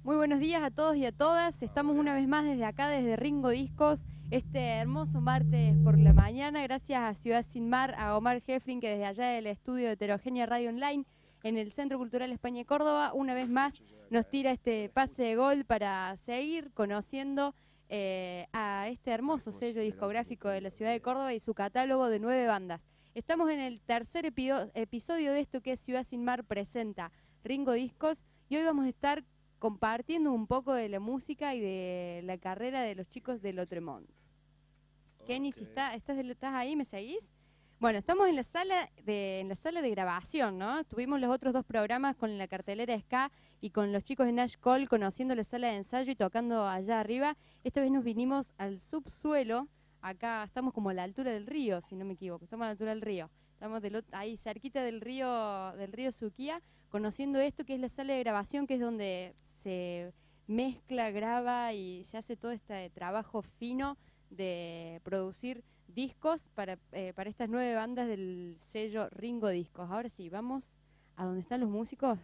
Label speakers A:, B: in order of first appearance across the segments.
A: Muy buenos días a todos y a todas. Estamos una vez más desde acá, desde Ringo Discos, este hermoso martes por la mañana. Gracias a Ciudad Sin Mar, a Omar Heflin, que desde allá del estudio de Heterogénea Radio Online, en el Centro Cultural España y Córdoba, una vez más nos tira este pase de gol para seguir conociendo a este hermoso sello discográfico de la ciudad de Córdoba y su catálogo de 9 bandas. Estamos en el tercer episodio de esto que es Ciudad Sin Mar presenta Ringo Discos, y hoy vamos a estar compartiendo un poco de la música y de la carrera de los chicos de Lotremont. Kenny, si estás ahí, ¿me seguís? Bueno, estamos en la sala de grabación, ¿no? Tuvimos los otros 2 programas con la cartelera ska y con los chicos de Nash Cole conociendo la sala de ensayo y tocando allá arriba. Esta vez nos vinimos al subsuelo. Acá estamos como a la altura del río, si no me equivoco. Estamos a la altura del río. Estamos ahí cerquita del río Suquía, conociendo esto que es la sala de grabación, que es donde se mezcla, graba y se hace todo este trabajo fino de producir discos para estas 9 bandas del sello Ringo Discos. Ahora sí, vamos a donde están los músicos.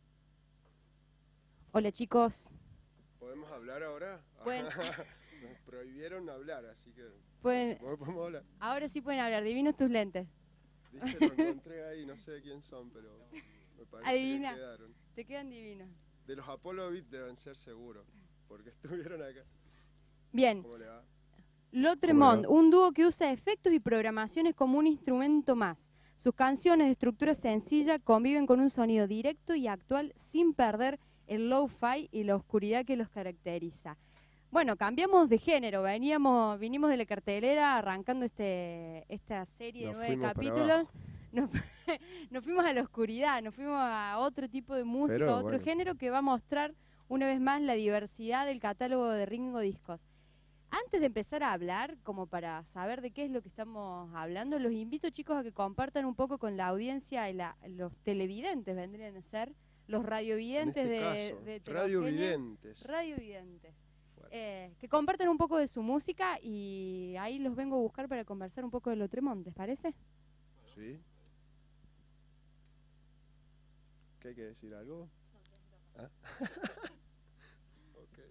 A: Hola, chicos.
B: ¿Podemos hablar ahora? Nos prohibieron hablar, así que podemos hablar.
A: Ahora sí pueden hablar. Divinos tus lentes.
B: Viste, lo encontré ahí, no sé de quién son, pero me parece
A: adivina,
B: que quedaron.
A: Te quedan divinos.
B: De los Apollo Beat deben ser seguro, porque estuvieron acá.
A: Bien.
B: ¿Cómo le va?
A: Lotremont, un dúo que usa efectos y programaciones como un instrumento más. Sus canciones de estructura sencilla conviven con un sonido directo y actual sin perder el lo-fi y la oscuridad que los caracteriza. Bueno, cambiamos de género, vinimos de la cartelera arrancando esta serie de 9 capítulos. Nos fuimos a la oscuridad, nos fuimos a otro tipo de música, otro género que va a mostrar una vez más la diversidad del catálogo de Ringo Discos. Antes de empezar a hablar, como para saber de qué es lo que estamos hablando, los invito, chicos, a que compartan un poco con la audiencia y los televidentes, vendrían a ser los radiovidentes de
B: radiovidentes.
A: Radiovidentes. Que compartan un poco de su música y ahí los vengo a buscar para conversar un poco de Lotremont, ¿les parece?
B: Sí. ¿Qué hay que decir algo? ¿Ah? Okay.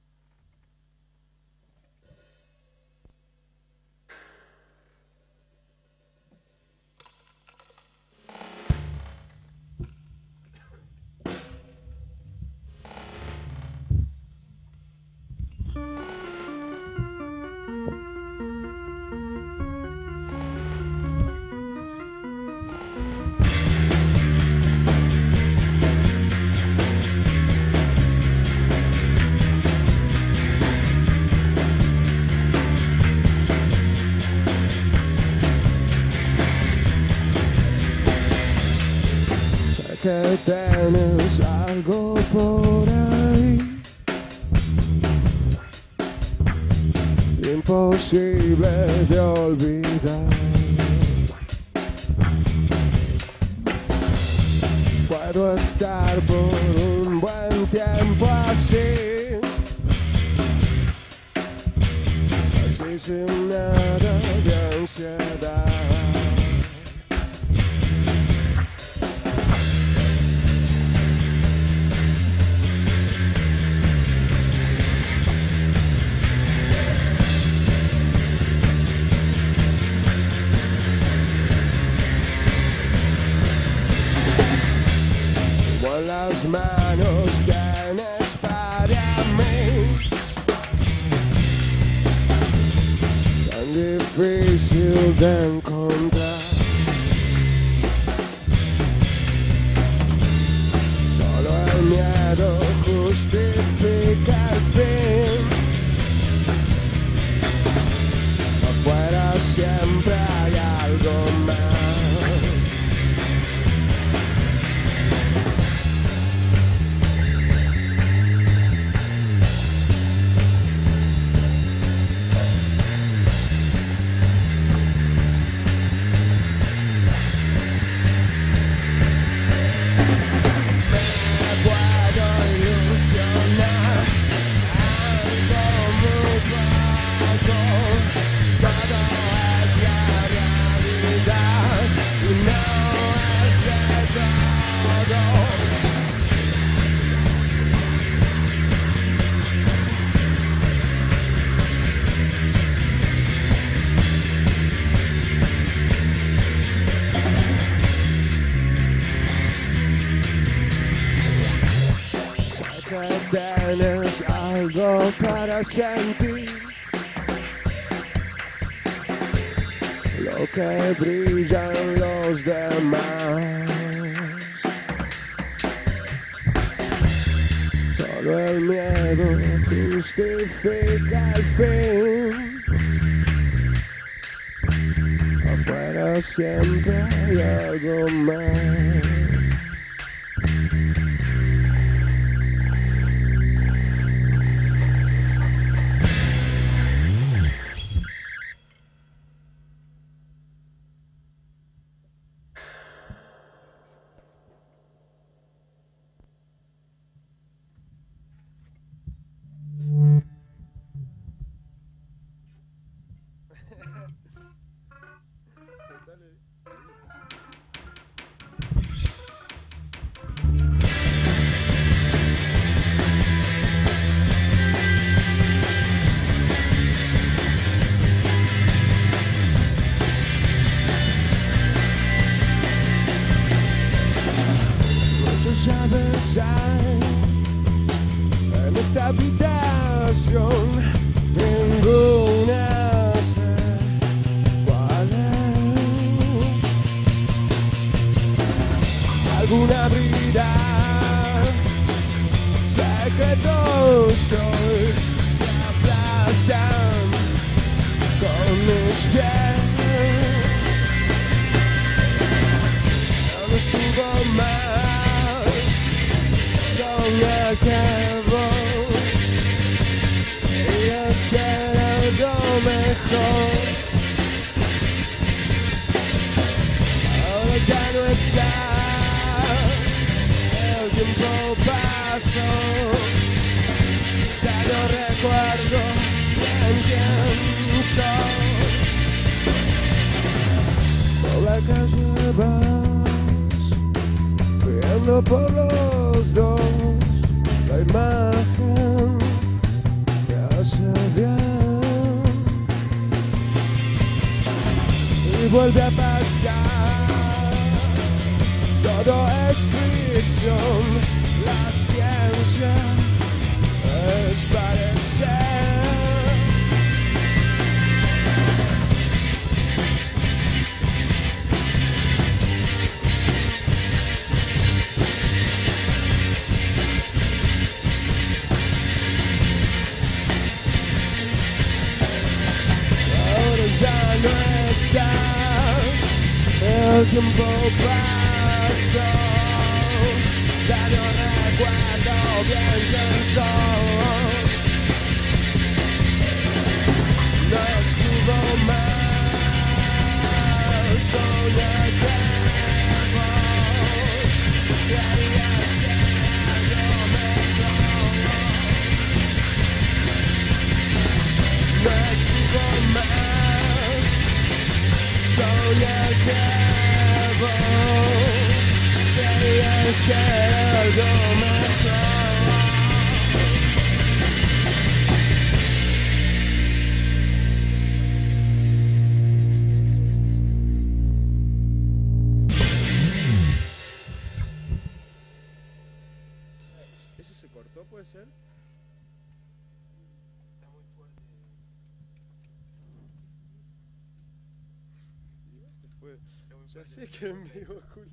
B: Que tienes algo por ahí imposible de olvidar. Puedo estar por un buen tiempo así sin nada de ansiedad. Las manos tienes para mí, tan difícil de encontrar. Solo el miedo justifica el fin. Afuera siempre hay algo más. algo para sentir lo que brillan los demás. Solo el miedo justifica el fin. Afuera siempre hay algo más. En esta habitación ninguna sé cuál es. Alguna abrirá secretos que hoy se aplastan con mis pies. No estuvo mal soñar que voy, y es que era algo mejor. Ahora ya no está, el tiempo pasó, ya no recuerdo bien quién soy. Por la calle vas, viendo por los dos la imagen que hace bien, y vuelve a pasar. Todo es ficción, la ciencia es parecer. Ya no estás, el tiempo pasó, ya no recuerdo bien quién soy. No estuvo mal soñar que vos creías que era lo mejor. No estuvo mal soñar que vos creías que era algo mejor. ¿Eso se cortó, puede ser? Está muy fuerte. Ya sé que en vivo, Julio.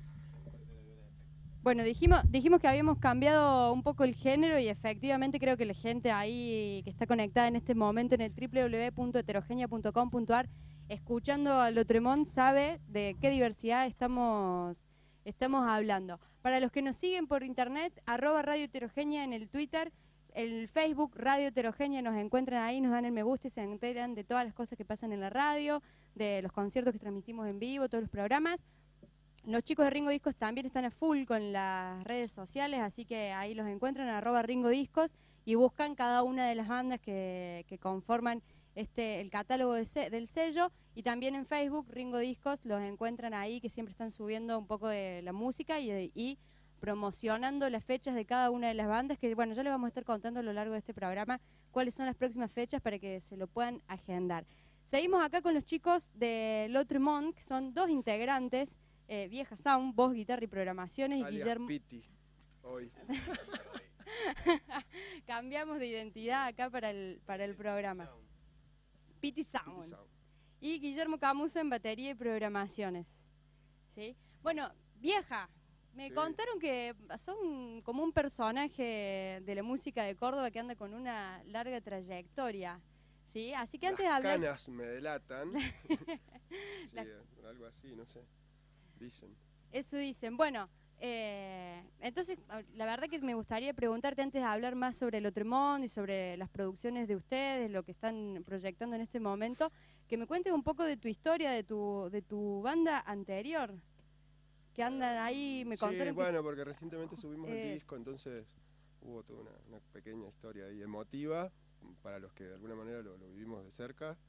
A: Bueno, dijimos que habíamos cambiado un poco el género y efectivamente creo que la gente ahí que está conectada en este momento en el www.heterogenia.com.ar escuchando a Lotremont sabe de qué diversidad estamos hablando. Para los que nos siguen por internet, @Radio Heterogenia en el Twitter, el Facebook Radio Heterogenia, nos encuentran ahí, nos dan el me gusta y se enteran de todas las cosas que pasan en la radio, de los conciertos que transmitimos en vivo, todos los programas. Los chicos de Ringo Discos también están a full con las redes sociales, así que ahí los encuentran @Ringo Discos y buscan cada una de las bandas que conforman el catálogo del sello, y también en Facebook Ringo Discos los encuentran ahí, que siempre están subiendo un poco de la música y promocionando las fechas de cada una de las bandas, que bueno, ya les vamos a estar contando a lo largo de este programa cuáles son las próximas fechas para que se lo puedan agendar. Seguimos acá con los chicos de Lotremont, que son dos integrantes, Vieja Sound, voz, guitarra y programaciones,
B: alias
A: y Guillermo
B: Piti, hoy.
A: Cambiamos de identidad acá para el programa. Pity Sound. Y Guillermo Camuso en batería y programaciones. ¿Sí? Bueno, vieja, me contaron que son como un personaje de la música de Córdoba que anda con una larga trayectoria. ¿Sí? Así que antes de hablar...
B: Las canas me delatan. Sí, algo así, no sé. Dicen.
A: Eso dicen. Bueno, entonces, la verdad que me gustaría preguntarte antes de hablar más sobre Lotremont y sobre las producciones de ustedes, lo que están proyectando en este momento, que me cuentes un poco de tu historia, de tu banda anterior, que andan ahí, me contaron.
B: Sí, bueno, porque recientemente subimos el disco, entonces hubo toda una pequeña historia ahí emotiva, para los que de alguna manera lo vivimos de cerca,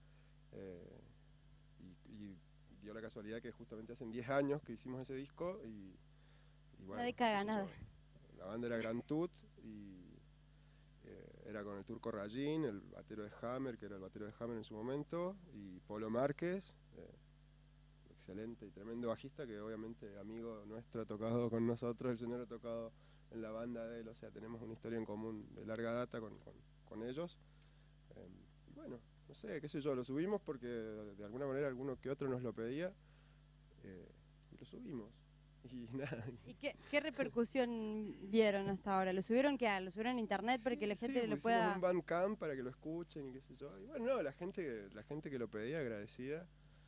B: y dio la casualidad que justamente hacen 10 años que hicimos ese disco, y bueno,
A: nadie caga nada.
B: La banda era Gran Tut, y era con el Turco Rayín, el batero de Hammer, que era el batero de Hammer en su momento, y Polo Márquez, excelente y tremendo bajista, que obviamente amigo nuestro, ha tocado con nosotros, el señor ha tocado en la banda de él, o sea, tenemos una historia en común de larga data con ellos. Y bueno, no sé, qué sé yo, lo subimos porque de alguna manera alguno que otro nos lo pedía, y lo subimos. Y nada.
A: ¿Y qué repercusión vieron hasta ahora? ¿Lo subieron lo subieron en internet para que la gente lo pueda...?
B: Un Bandcamp para que lo escuchen y qué sé yo. Y bueno, no, la gente que lo pedía agradecida,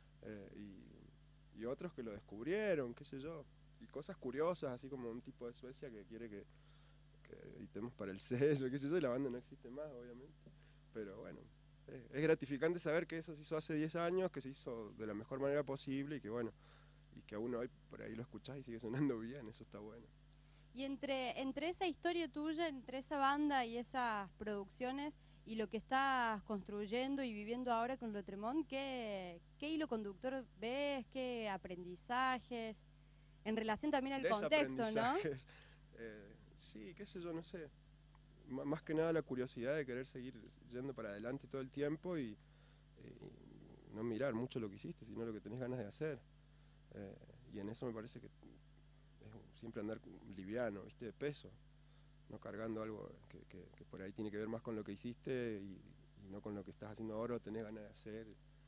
B: y otros que lo descubrieron, qué sé yo. Y cosas curiosas, así como un tipo de Suecia que quiere que editemos para el sello, qué sé yo, y la banda no existe más, obviamente. Pero bueno, es gratificante saber que eso se hizo hace 10 años, que se hizo de la mejor manera posible y que bueno, y que aún hoy por ahí lo escuchás y sigue sonando bien, eso está bueno.
A: Y entre esa historia tuya, entre esa banda y esas producciones y lo que estás construyendo y viviendo ahora con Lotremont, ¿qué hilo conductor ves? ¿Qué aprendizajes? En relación también al contexto, ¿no?
B: Sí, qué sé yo, no sé. Más que nada la curiosidad de querer seguir yendo para adelante todo el tiempo y no mirar mucho lo que hiciste, sino lo que tenés ganas de hacer. Y en eso me parece que es siempre andar liviano, ¿viste? De peso, no cargando algo que por ahí tiene que ver más con lo que hiciste y no con lo que estás haciendo ahora o tenés ganas de hacer.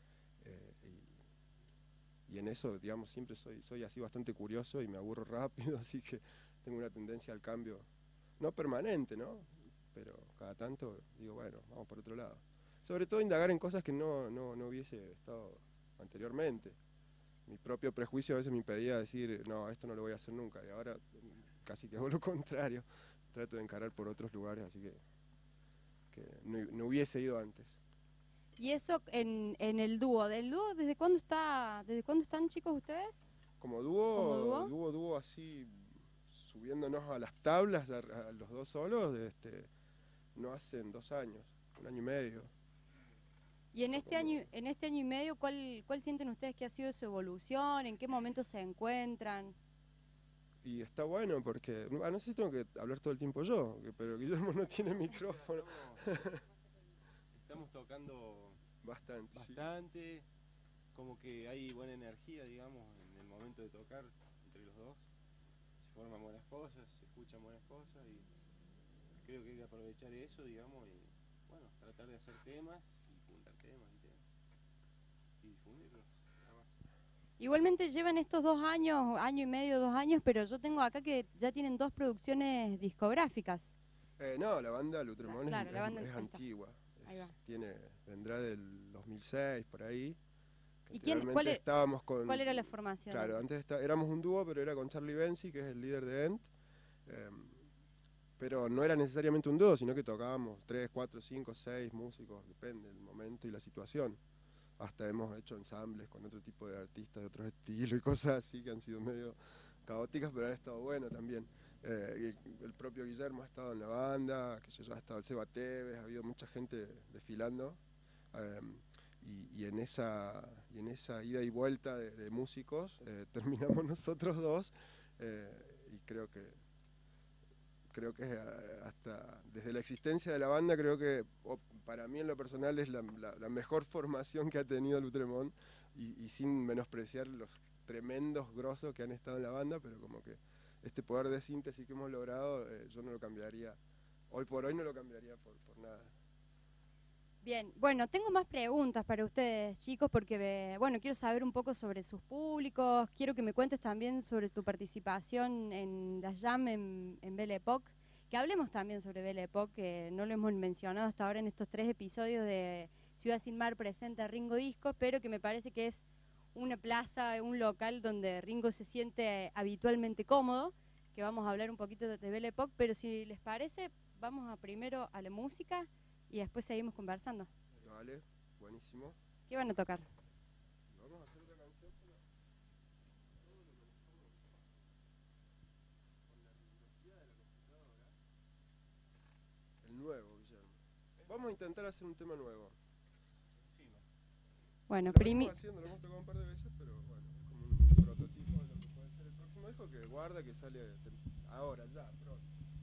B: Y en eso, digamos, siempre soy así bastante curioso y me aburro rápido, así que tengo una tendencia al cambio, no permanente, ¿no? Pero cada tanto digo, bueno, vamos por otro lado. Sobre todo indagar en cosas que no hubiese estado anteriormente. Mi propio prejuicio a veces me impedía decir, no, esto no lo voy a hacer nunca, y ahora casi que hago lo contrario, trato de encarar por otros lugares, así que no hubiese ido antes.
A: Y eso en el dúo, ¿del dúo desde cuándo están, chicos, ustedes?
B: Como dúo así, subiéndonos a las tablas, a los dos solos, no hacen 2 años, 1 año y medio.
A: Y en este año y medio, ¿cuál sienten ustedes que ha sido su evolución? ¿En qué momento se encuentran?
B: Y está bueno porque, no sé si tengo que hablar todo el tiempo yo, pero Guillermo no tiene micrófono.
C: Estamos tocando bastante,
B: sí.
C: Como que hay buena energía, digamos, en el momento de tocar entre los dos. Se forman buenas cosas, se escuchan buenas cosas y creo que hay que aprovechar eso, digamos, y bueno, tratar de hacer temas y juntar temas y difundirlos, nada más.
A: Igualmente llevan estos 2 años, año y medio, 2 años, pero yo tengo acá que ya tienen 2 producciones discográficas.
B: No, la banda Lotremont
A: es
B: antigua. Vendrá del 2006, por ahí.
A: ¿Y cuál era la formación?
B: Claro, antes éramos un dúo, pero era con Charlie Benzi, que es el líder de End. Pero no era necesariamente un dúo, sino que tocábamos 3, 4, 5, 6 músicos, depende del momento y la situación. Hasta hemos hecho ensambles con otro tipo de artistas de otros estilos y cosas así que han sido medio caóticas, pero han estado bueno también. El propio Guillermo ha estado en la banda, que yo, ha estado el Seba Tevez, ha habido mucha gente desfilando. Y en esa ida y vuelta de músicos terminamos nosotros dos, y creo que hasta desde la existencia de la banda, creo que para mí en lo personal es la mejor formación que ha tenido Lotremont, y sin menospreciar los tremendos grosos que han estado en la banda, pero como que este poder de síntesis que hemos logrado, yo no lo cambiaría hoy por hoy no lo cambiaría por nada.
A: Bien, bueno, tengo más preguntas para ustedes, chicos, porque bueno, quiero saber un poco sobre sus públicos, quiero que me cuentes también sobre tu participación en la Jam en Belle Époque, que hablemos también sobre Belle Époque, que no lo hemos mencionado hasta ahora en estos 3 episodios de Ciudad Sin Mar presenta Ringo Discos, pero que me parece que es una plaza, un local donde Ringo se siente habitualmente cómodo, que vamos a hablar un poquito de Belle Époque, pero si les parece, vamos primero a la música y después seguimos conversando.
B: Dale, buenísimo.
A: ¿Qué van a tocar?
B: Vamos a hacer otra canción con la tecnología de la computadora. El nuevo, Guillermo. Vamos a intentar hacer un tema nuevo.
A: Bueno,
B: lo hemos tocado un par de veces, pero bueno, es como un prototipo de lo que puede ser el próximo disco, que guarda, que sale ahora, ya, pronto.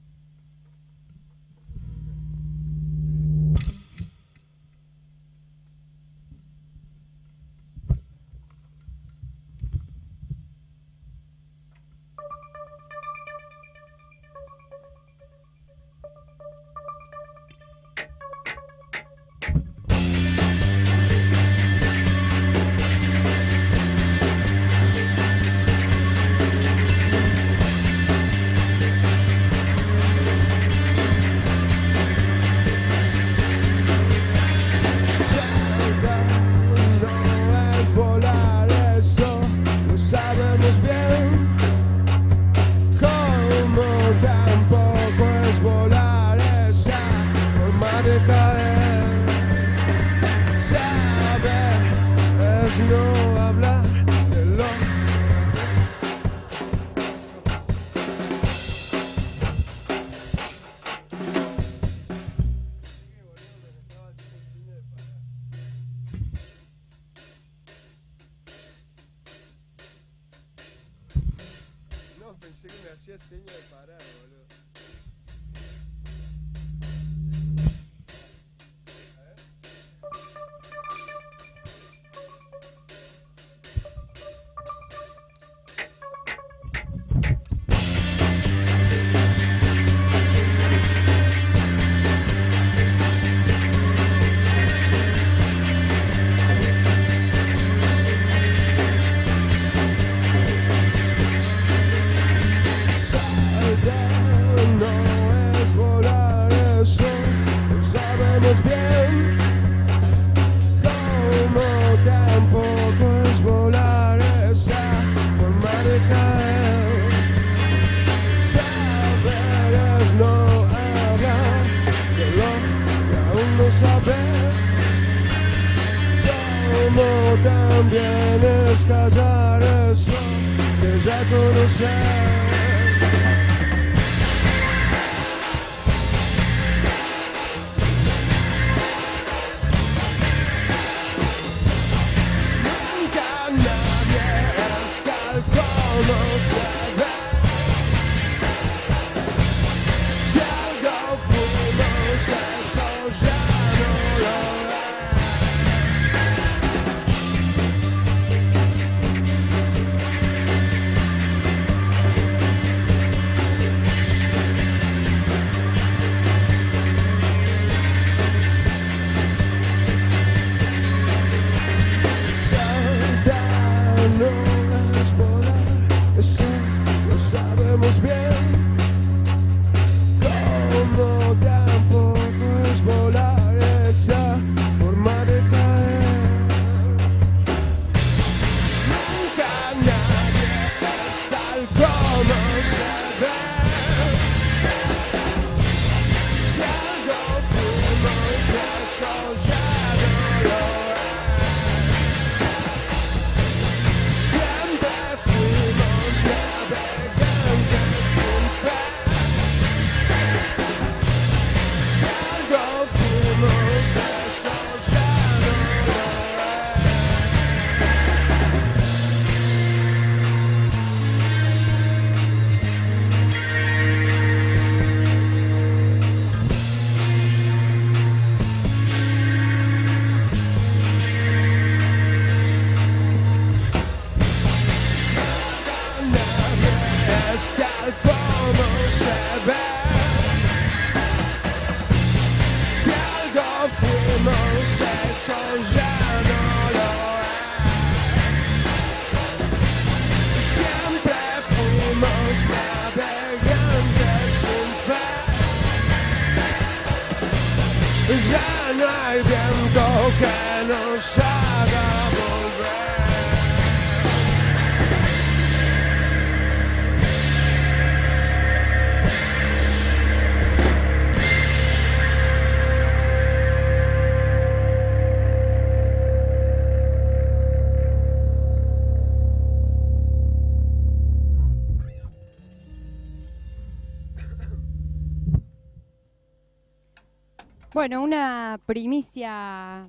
B: Pensé que me hacía seña de parar, boludo. También es callar eso que ya conoces. Ya no hay viento que nos haga volver.
A: Bueno, una primicia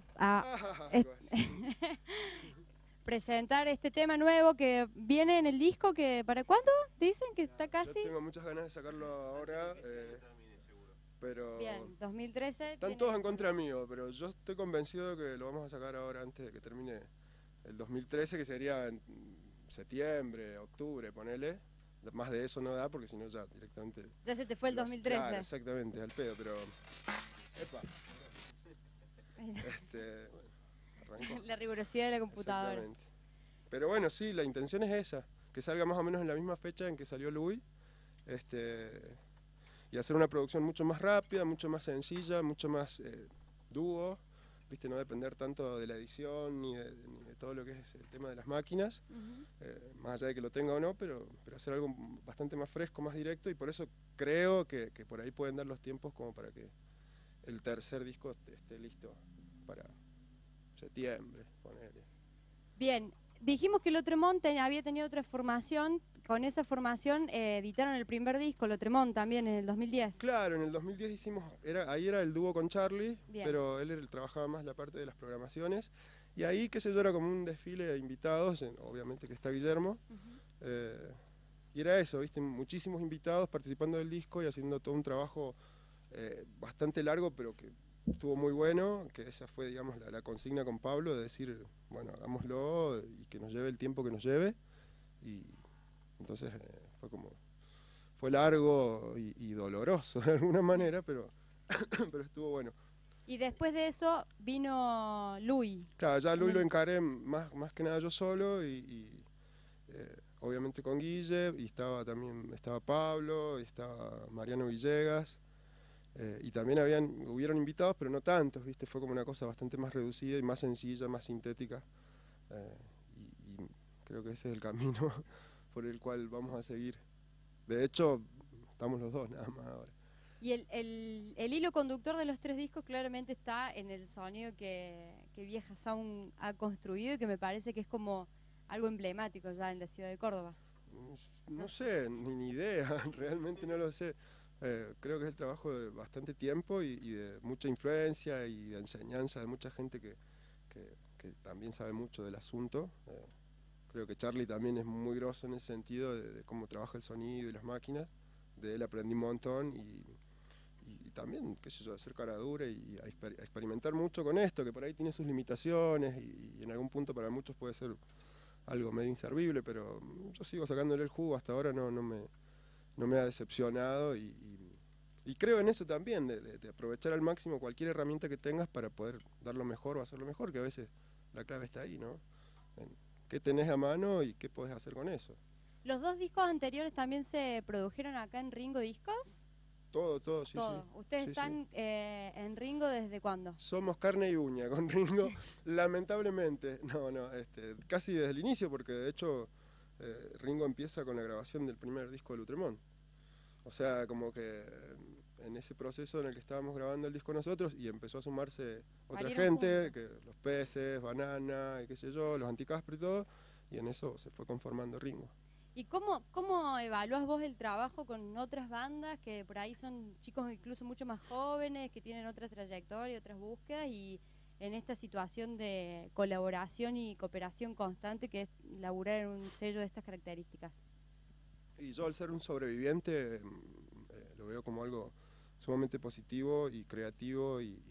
A: presentar este tema nuevo que viene en el disco, que ¿para cuándo? Dicen que está casi.
B: Yo tengo muchas ganas de sacarlo ahora, pero
A: Bien, 2013.
B: están todos en contra mío, pero yo estoy convencido de que lo vamos a sacar ahora antes de que termine el 2013, que sería en septiembre, octubre, ponele. Más de eso no da, porque si no ya directamente...
A: Ya se te fue el 2013.
B: Claro, exactamente, al pedo, pero... Epa. Arrancó.
A: La rigurosidad de la computadora.
B: Exactamente. Pero bueno, sí, la intención es esa, que salga más o menos en la misma fecha en que salió Louis, y hacer una producción mucho más rápida, mucho más sencilla, mucho más dúo, ¿viste? No depender tanto de la edición ni de todo lo que es el tema de las máquinas, más allá de que lo tenga o no, pero hacer algo bastante más fresco, más directo, y por eso creo que por ahí pueden dar los tiempos como para que el tercer disco esté listo para septiembre, ponele.
A: Bien, dijimos que Lotremont había tenido otra formación. Con esa formación editaron el primer disco, Lotremont, también en el 2010.
B: Claro, en el 2010 hicimos, ahí era el dúo con Charlie,
A: Bien.
B: pero él trabajaba más la parte de las programaciones, y ahí, qué sé yo, era como un desfile de invitados, obviamente que está Guillermo, y era eso, ¿viste? Muchísimos invitados participando del disco y haciendo todo un trabajo bastante largo, pero que estuvo muy bueno, que esa fue, digamos, la consigna con Pablo, de decir, bueno, hagámoslo y que nos lleve el tiempo que nos lleve, y entonces fue largo y doloroso de alguna manera, pero estuvo bueno.
A: Y después de eso vino Louis.
B: Claro, ya Louis lo encaré más que nada yo solo, y obviamente con Guille, y estaba Pablo, y estaba Mariano Villegas, y también hubieron invitados, pero no tantos, ¿viste? Fue como una cosa bastante más reducida y más sencilla, más sintética, y creo que ese es el camino por el cual vamos a seguir. De hecho, estamos los dos nada más ahora.
A: Y el hilo conductor de los tres discos claramente está en el sonido que Vieja Sound ha construido, y que me parece que es como algo emblemático ya en la ciudad de Córdoba.
B: No sé, ni idea, realmente no lo sé. Creo que es el trabajo de bastante tiempo y de mucha influencia y de enseñanza de mucha gente que también sabe mucho del asunto. Creo que Charlie también es muy grosso en ese sentido de cómo trabaja el sonido y las máquinas. De él aprendí un montón, y también, qué sé yo, hacer cara dura y a experimentar mucho con esto, que por ahí tiene sus limitaciones y en algún punto para muchos puede ser algo medio inservible, pero yo sigo sacándole el jugo, hasta ahora no me ha decepcionado, y creo en eso también, de aprovechar al máximo cualquier herramienta que tengas para poder dar lo mejor o hacerlo mejor, que a veces la clave está ahí, ¿no? En qué tenés a mano y qué podés hacer con eso.
A: ¿Los dos discos anteriores también se produjeron acá en Ringo Discos?
B: Todo, sí.
A: Todo.
B: Sí.
A: ¿Ustedes
B: Sí,
A: están en Ringo desde cuándo?
B: Somos carne y uña con Ringo, lamentablemente. Casi desde el inicio, porque de hecho Ringo empieza con la grabación del primer disco de Lotremont. O sea, como que en ese proceso en el que estábamos grabando el disco nosotros, y empezó a sumarse otra gente, que los Peces, Banana y qué sé yo, los Anticaspri y todo, y en eso se fue conformando Ringo.
A: ¿Y cómo evaluás vos el trabajo con otras bandas que por ahí son chicos incluso mucho más jóvenes, que tienen otra trayectoria, otras búsquedas, y en esta situación de colaboración y cooperación constante que es laburar en un sello de estas características?
B: Y yo, al ser un sobreviviente, lo veo como algo sumamente positivo y creativo, y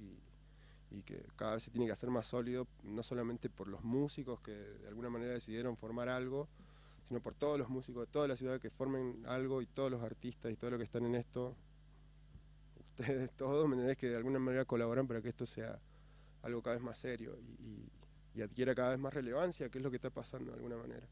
B: que cada vez se tiene que hacer más sólido, no solamente por los músicos que de alguna manera decidieron formar algo, sino por todos los músicos de toda la ciudad que formen algo, y todos los artistas y todo lo que están en esto, ustedes todos, ¿me entendés? Que de alguna manera colaboran para que esto sea algo cada vez más serio y adquiera cada vez más relevancia, que es lo que está pasando de alguna manera.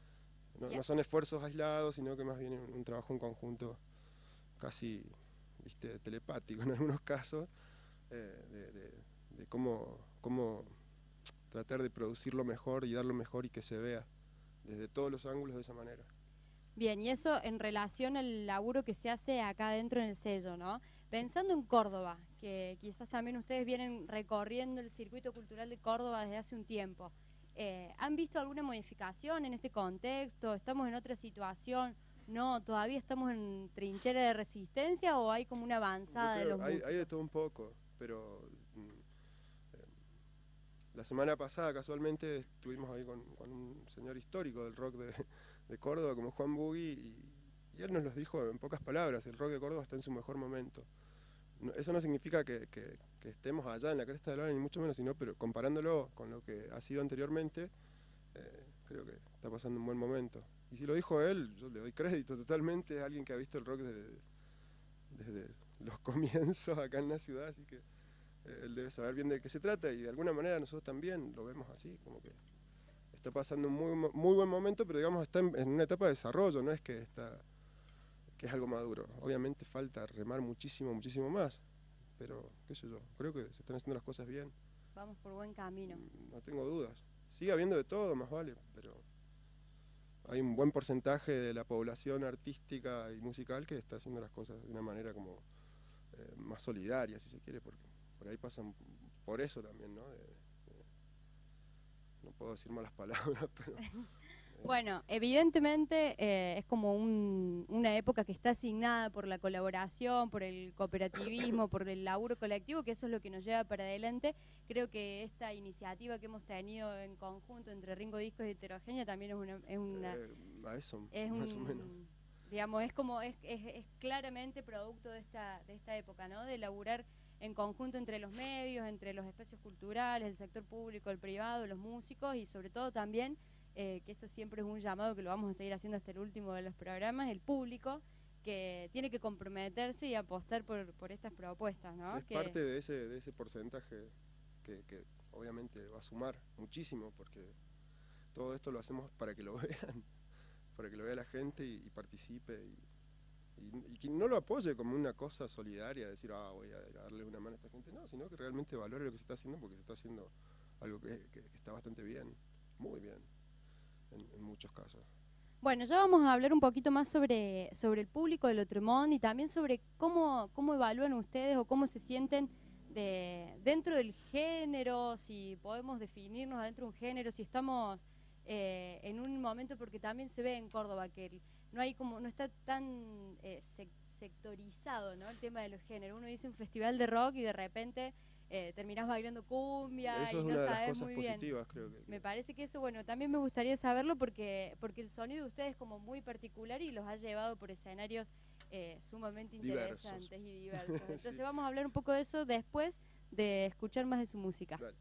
B: No son esfuerzos aislados, sino que más bien un trabajo en conjunto casi, ¿viste?, telepático en algunos casos, de cómo tratar de producirlo mejor y darlo mejor y que se vea desde todos los ángulos de esa manera.
A: Bien, y eso en relación al laburo que se hace acá dentro en el sello, ¿no? Pensando en Córdoba, que quizás también ustedes vienen recorriendo el circuito cultural de Córdoba desde hace un tiempo, ¿han visto alguna modificación en este contexto? ¿Estamos en otra situación? ¿No? ¿Todavía estamos en trinchera de resistencia o hay como una avanzada de los músicos?
B: Hay de todo un poco, pero la semana pasada casualmente estuvimos ahí con un señor histórico del rock de Córdoba como Juan Bugui y él nos lo dijo en pocas palabras: el rock de Córdoba está en su mejor momento. Eso no significa que estemos allá en la cresta de la ola, ni mucho menos, sino pero comparándolo con lo que ha sido anteriormente, creo que está pasando un buen momento. Y si lo dijo él, yo le doy crédito totalmente, es alguien que ha visto el rock desde los comienzos acá en la ciudad, así que él debe saber bien de qué se trata, y de alguna manera nosotros también lo vemos así, como que está pasando un muy buen momento, pero digamos está en una etapa de desarrollo, no es que es algo maduro. Obviamente falta remar muchísimo más, pero qué sé yo, creo que se están haciendo las cosas bien.
A: Vamos por buen camino.
B: No tengo dudas. Sigue habiendo de todo, más vale, pero hay un buen porcentaje de la población artística y musical que está haciendo las cosas de una manera como más solidaria, si se quiere, porque por ahí pasan por eso también, ¿no? No puedo decir malas palabras, pero...
A: Bueno, evidentemente es como una época que está asignada por la colaboración, por el cooperativismo, por el laburo colectivo, que eso es lo que nos lleva para adelante. Creo que esta iniciativa que hemos tenido en conjunto entre Ringo Discos y Heterogénea también
B: a eso,
A: es
B: más o menos.
A: Digamos, es claramente producto de esta época, ¿no? De laburar en conjunto entre los medios, entre los espacios culturales, el sector público, el privado, los músicos y sobre todo también, que esto siempre es un llamado que lo vamos a seguir haciendo hasta el último de los programas, el público, que tiene que comprometerse y apostar por estas propuestas, ¿no?
B: Es parte de ese porcentaje que obviamente va a sumar muchísimo, porque todo esto lo hacemos para que lo vean, para que lo vea la gente y participe y que no lo apoye como una cosa solidaria, decir, voy a darle una mano a esta gente, no, sino que realmente valore lo que se está haciendo, porque se está haciendo algo que está bastante bien, muy bien, en muchos casos.
A: Bueno, ya vamos a hablar un poquito más sobre el público de Lotremont y también sobre cómo evalúan ustedes o cómo se sienten dentro del género, si podemos definirnos dentro de un género, si estamos en un momento, porque también se ve en Córdoba que no está tan sectorizado, ¿no? El tema de los géneros. Uno dice un festival de rock y de repente terminás bailando cumbia
B: eso
A: y
B: es
A: no
B: una de las
A: sabes
B: cosas
A: muy bien.
B: positivas, creo que.
A: Me parece que eso, bueno, también me gustaría saberlo porque el sonido de ustedes es como muy particular y los ha llevado por escenarios sumamente interesantes y diversos. Entonces sí, vamos a hablar un poco de eso después de escuchar más de su música.
B: Dale.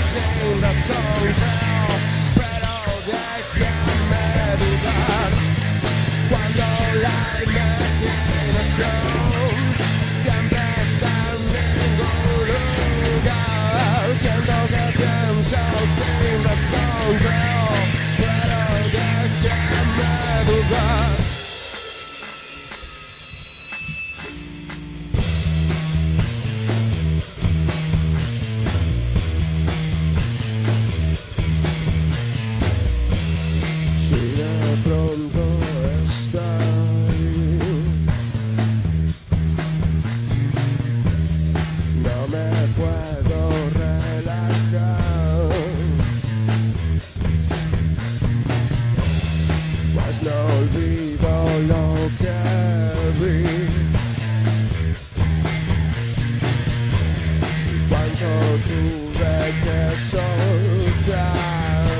B: sin razón, creo, pero déjame dudar. Cuando la imaginación siempre está en ningún lugar, siento que pienso sin razón, creo, pero déjame dudar. Pronto está ahí. No me puedo relajar, pues no olvido lo que vi. Cuánto tuve que soltar.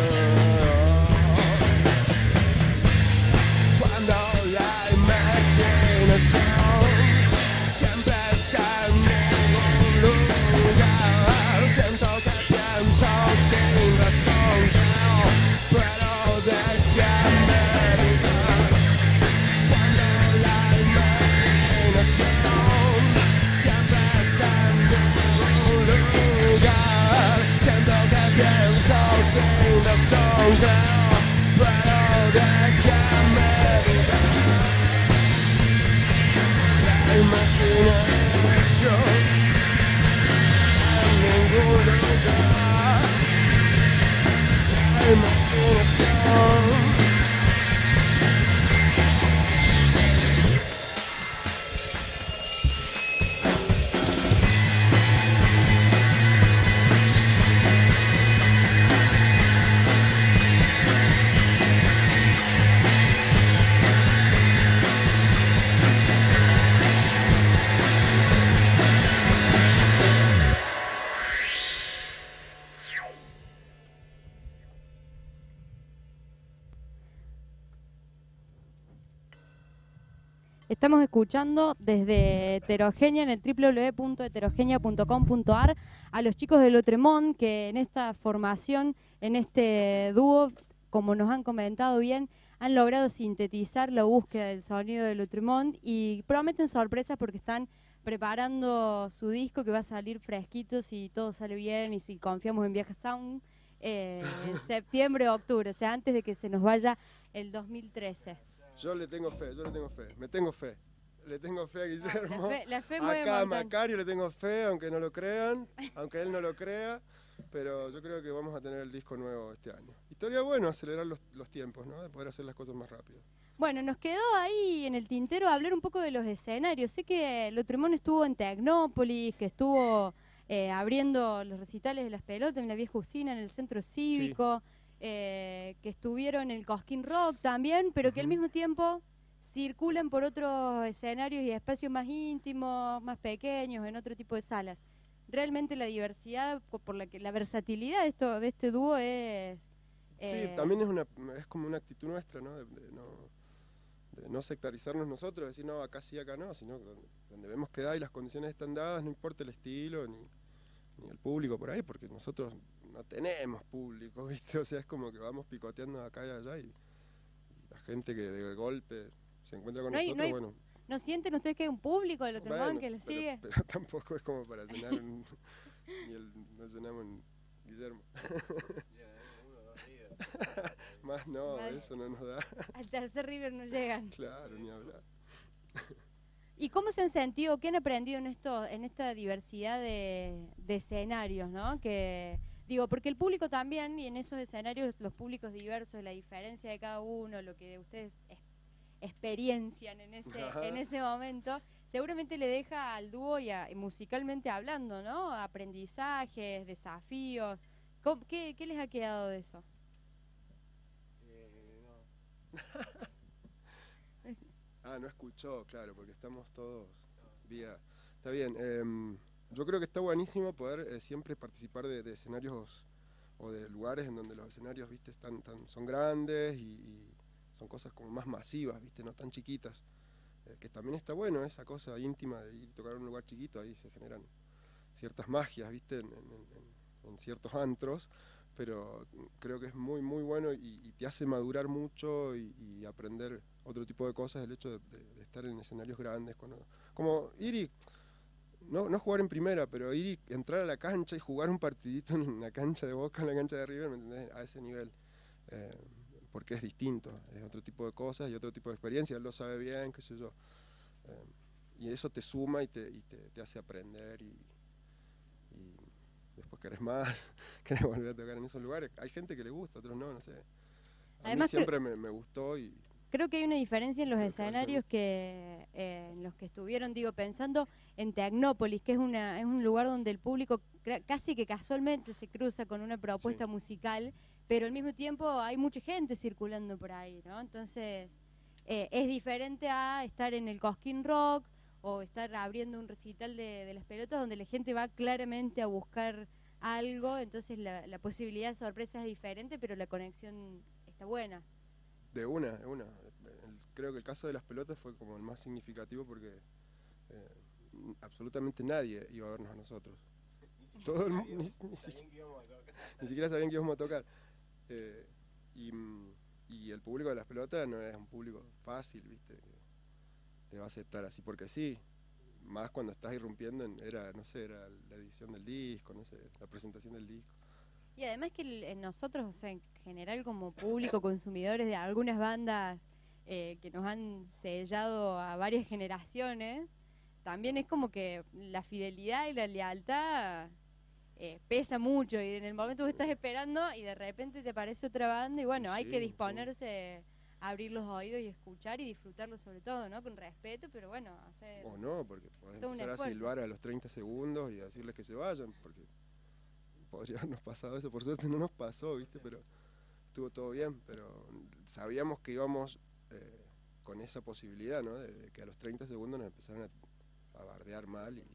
B: Siempre está en ningún lugar, siento que pienso sin razón, creo, pero déjame dudar. Cuando la imaginación siempre está en ningún lugar, siento que pienso sin razón, creo, pero déjame dudar. Imaginación en ningún lugar. Imaginación.
A: Estamos escuchando desde Heterogenia en el www.heterogenia.com.ar a los chicos de Lotremont, que en esta formación, en este dúo, como nos han comentado bien, han logrado sintetizar la búsqueda del sonido de Lotremont y prometen sorpresas porque están preparando su disco que va a salir fresquito si todo sale bien y si confiamos en Viaja Sound en septiembre o octubre, o sea, antes de que se nos vaya el 2013.
B: Yo le tengo fe, me tengo fe. Le tengo fe a Guillermo.
A: La fe mueve
B: acá a
A: montañas.
B: Macario le tengo fe, aunque no lo crean, aunque él no lo crea, pero yo creo que vamos a tener el disco nuevo este año. Y estaría bueno acelerar los tiempos, ¿no? De poder hacer las cosas más rápido.
A: Bueno, nos quedó ahí en el tintero hablar un poco de los escenarios. Sé que Lotremont estuvo en Tecnópolis, que estuvo abriendo los recitales de las pelotas en la vieja usina, en el centro cívico. Sí. Que estuvieron en el Cosquín Rock también, pero que al mismo tiempo circulan por otros escenarios y espacios más íntimos, más pequeños, en otro tipo de salas. Realmente la diversidad, por la versatilidad de este dúo es...
B: Sí, también es como una actitud nuestra, ¿no? De no sectarizarnos nosotros, decir no, acá sí, acá no, sino donde vemos que da y las condiciones están dadas, no importa el estilo ni el público por ahí, porque nosotros no tenemos público, ¿viste? O sea, es como que vamos picoteando acá y allá y la gente que de golpe se encuentra con nosotros, bueno...
A: ¿No sienten ustedes que hay un público de Lotremont que les sigue?
B: Pero tampoco es como para llenar no llenamos en Guillermo. Más no, vale. Eso no nos da.
A: Al tercer River no llegan.
B: Claro, ni hablar.
A: ¿Y cómo se han sentido, qué han aprendido en esta diversidad de escenarios, ¿no? Que digo, porque el público también, y en esos escenarios los públicos diversos, la diferencia de cada uno, lo que ustedes experiencian en ese momento, seguramente le deja al dúo y musicalmente hablando, ¿no? Aprendizajes, desafíos. ¿Qué les ha quedado de eso?
B: No escuchó, claro, porque estamos todos vía... Está bien, yo creo que está buenísimo poder siempre participar de escenarios o de lugares en donde los escenarios, viste, son grandes y son cosas como más masivas, viste, no tan chiquitas. Que también está bueno esa cosa íntima de ir a tocar en un lugar chiquito, ahí se generan ciertas magias, viste, en ciertos antros, pero creo que es muy, muy bueno y te hace madurar mucho y aprender otro tipo de cosas, el hecho de estar en escenarios grandes, como ir y, no jugar en primera, pero ir y entrar a la cancha y jugar un partidito en la cancha de Boca, en la cancha de River, ¿me entendés? A ese nivel, porque es distinto, es otro tipo de cosas y otro tipo de experiencia, él lo sabe bien, qué sé yo, y eso te suma y te hace aprender y después querés más, querés volver a tocar en esos lugares. Hay gente que le gusta, otros no sé.
A: Además,
B: mí siempre me gustó y...
A: Creo que hay una diferencia en los escenarios que en los que estuvieron, pensando en Tecnópolis, que es un lugar donde el público casi que casualmente se cruza con una propuesta musical, pero al mismo tiempo hay mucha gente circulando por ahí, ¿no? Entonces es diferente a estar en el Cosquín Rock o estar abriendo un recital de Las Pelotas donde la gente va claramente a buscar algo, entonces la posibilidad de sorpresa es diferente, pero la conexión está buena.
B: De una. Creo que el caso de Las Pelotas fue como el más significativo porque absolutamente nadie iba a vernos a nosotros. Todo el mundo ni siquiera sabían que íbamos a tocar. Y el público de Las Pelotas no es un público fácil, ¿viste? Te va a aceptar así porque sí. Más cuando estás irrumpiendo era la edición del disco, la presentación del disco.
A: Y además que nosotros, en general, como público, consumidores de algunas bandas que nos han sellado a varias generaciones, también es como que la fidelidad y la lealtad pesa mucho, y en el momento que estás esperando y de repente te aparece otra banda y bueno, hay que disponerse a abrir los oídos y escuchar y disfrutarlo sobre todo, ¿no? Con respeto, pero bueno, hacer...
B: O no, porque podés empezar a silbar a los 30 segundos y decirles que se vayan, porque... podría habernos pasado eso, por suerte no nos pasó, ¿viste? Pero estuvo todo bien, pero sabíamos que íbamos con esa posibilidad, ¿no? De que a los 30 segundos nos empezaran a bardear mal y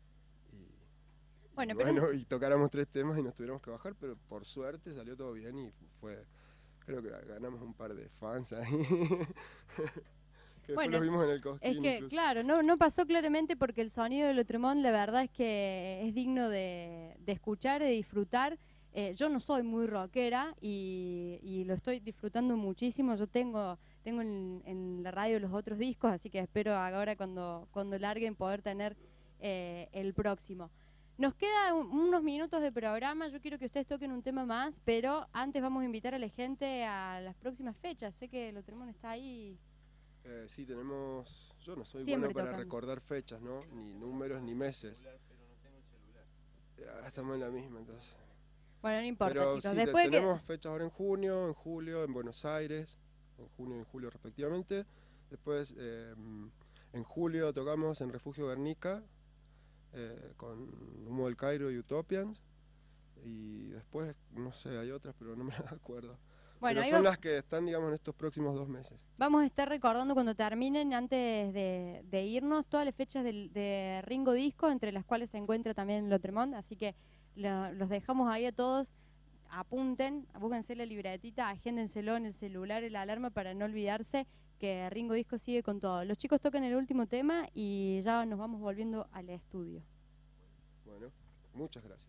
B: y tocáramos 3 temas y nos tuviéramos que bajar, pero por suerte salió todo bien y creo que ganamos un par de fans ahí. Que después los vimos en el Cosquín.
A: Es que,
B: incluso.
A: Claro, no pasó claramente porque el sonido de Lotremont la verdad es que es digno de escuchar, de disfrutar. Yo no soy muy rockera y lo estoy disfrutando muchísimo. Yo tengo en la radio los otros discos, así que espero ahora cuando larguen poder tener el próximo. Nos quedan unos minutos de programa, yo quiero que ustedes toquen un tema más, pero antes vamos a invitar a la gente a las próximas fechas. Sé que Lotremont está ahí...
B: Sí, tenemos... Yo no soy
A: Siempre
B: bueno para
A: tocando.
B: recordar fechas, ¿no? Ni números, ni meses.
C: Pero no tengo el celular.
B: Estamos en la misma, entonces.
A: Bueno, no importa,
B: Pero
A: chicos.
B: sí,
A: Después
B: tenemos fechas ahora en junio, en julio, en Buenos Aires, en junio y en julio respectivamente. Después, en julio tocamos en Refugio Guernica, con Humo del Cairo y Utopians. Y después, no sé, hay otras, pero no me las acuerdo.
A: Bueno,
B: pero son las que están, digamos, en estos próximos 2 meses.
A: Vamos a estar recordando cuando terminen, antes de irnos, todas las fechas de Ringo Disco, entre las cuales se encuentra también Lotremont, así que los dejamos ahí a todos. Apunten, búsquense la libretita, agéndenselo en el celular, en la alarma, para no olvidarse que Ringo Disco sigue con todo. Los chicos tocan el último tema y ya nos vamos volviendo al estudio.
B: Bueno, muchas gracias.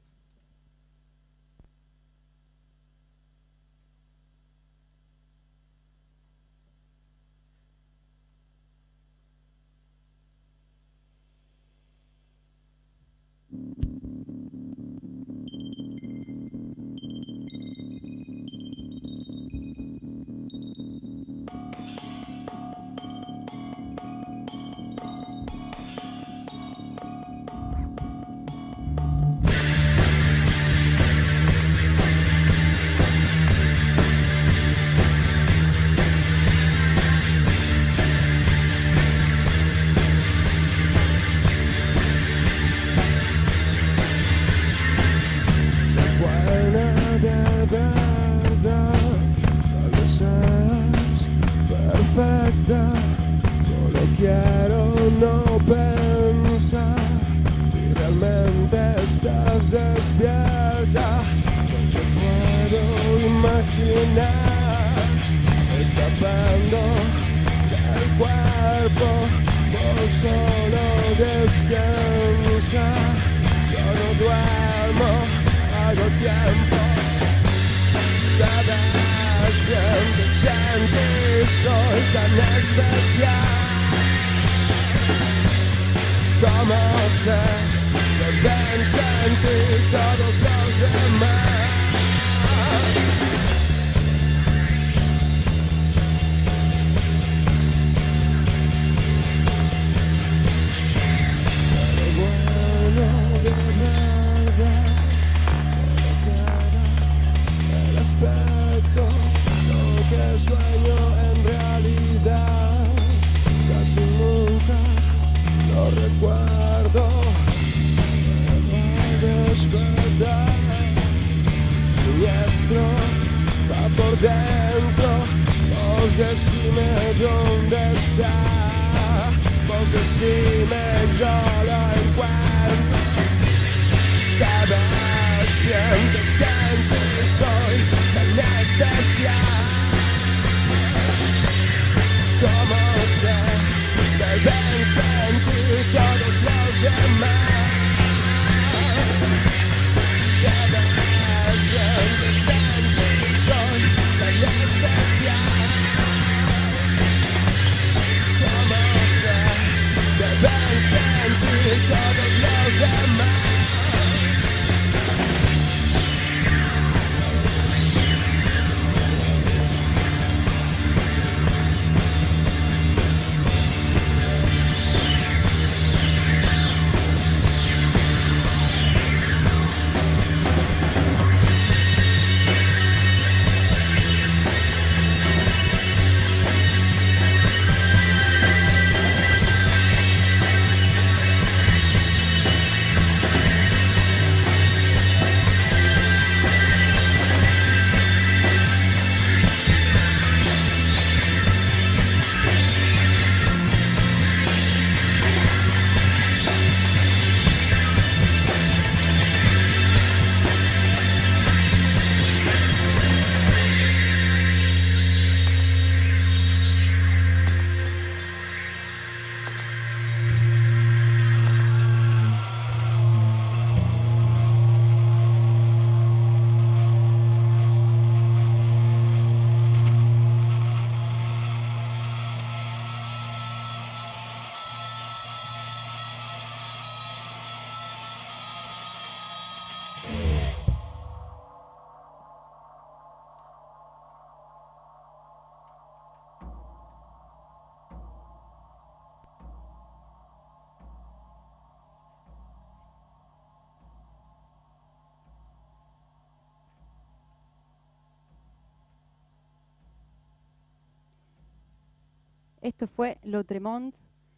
B: Solo quiero no pensar si realmente estás despierta, porque puedo imaginar escapando del cuerpo. Vos solo descansa, yo no duermo traigo tiempo. Cada vez bien te sientes, soy tan especial. Como sé que deben sentir todos los demás. Sueño en realidad, casi nunca lo recuerdo. Al despertar, siniestro va por dentro. Vos decime dónde está, vos decime yo lo encuentro. Cada vez bien te sientes, soy tan especial. Como sé, deben sentir todos los demás. Cada vez bien te sientes, soy tan especial. Como sé, deben sentir todos los demás.
A: Esto fue Lotremont.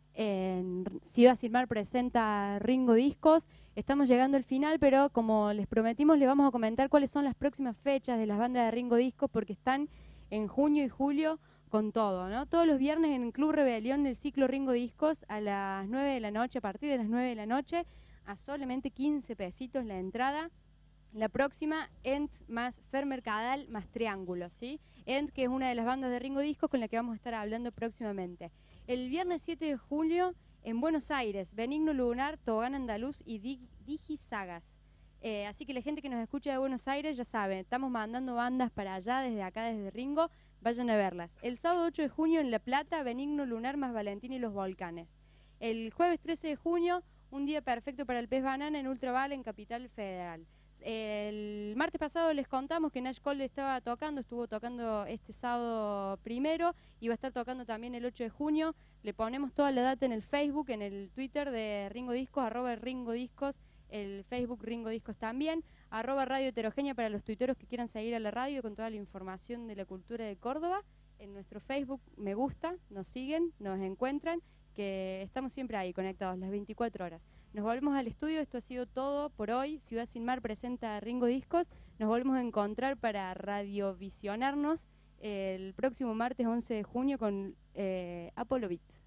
A: En Ciudad Sin Mar presenta Ringo Discos. Estamos llegando al final, pero como les prometimos, les vamos a comentar cuáles son las próximas fechas de las bandas de Ringo Discos, porque están en junio y julio con todo, ¿no? Todos los viernes en el Club Rebelión del ciclo Ringo Discos a las 9 de la noche, a partir de las 9 de la noche, a solamente 15 pesitos la entrada. La próxima, End más Fer Mercadal más Triángulo, ¿sí? End, que es una de las bandas de Ringo Discos con la que vamos a estar hablando próximamente. El viernes 7 de julio, en Buenos Aires, Benigno Lunar, Tobogán Andaluz y Digi Sagas. Así que la gente que nos escucha de Buenos Aires ya saben, estamos mandando bandas para allá, desde acá, desde Ringo, vayan a verlas. El sábado 8 de junio en La Plata, Benigno Lunar más Valentín y los Volcanes. El jueves 13 de junio, un día perfecto para el pez banana en Ultraval, en Capital Federal. El martes pasado les contamos que Nash Cole estuvo tocando este sábado primero y va a estar tocando también el 8 de junio. Le ponemos toda la data en el Facebook, en el Twitter de Ringo Discos, @RingoDiscos, el Facebook Ringo Discos también, @Radio Heterogénea para los tuiteros que quieran seguir a la radio con toda la información de la cultura de Córdoba. En nuestro Facebook me gusta, nos siguen, nos encuentran, que estamos siempre ahí conectados las 24 horas. Nos volvemos al estudio, esto ha sido todo por hoy. Ciudad Sin Mar presenta Ringo Discos. Nos volvemos a encontrar para radiovisionarnos el próximo martes 11 de junio con Apollo Beat.